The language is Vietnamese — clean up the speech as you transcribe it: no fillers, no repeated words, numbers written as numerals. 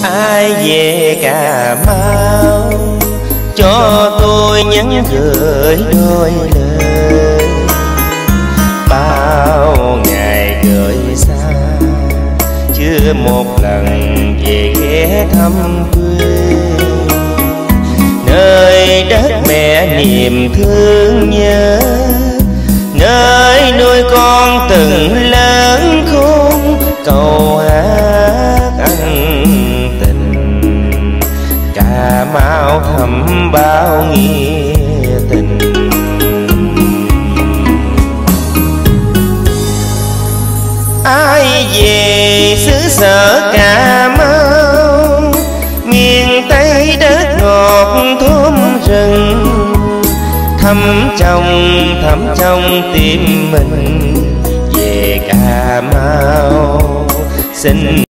Ai về Cà Mau cho tôi nhắn gửi đôi lời. Bao ngày gửi xa chưa một lần về ghé thăm quê, nơi đất mẹ niềm thương nhớ, nơi nuôi con từng lớn khôn. Câu hát ân tình Cà Mau thầm bao nghĩa tình. Ai về xứ sở Cà Mau, miền Tây đất ngọt thơm rừng, thăm trong tim mình về Cà Mau xin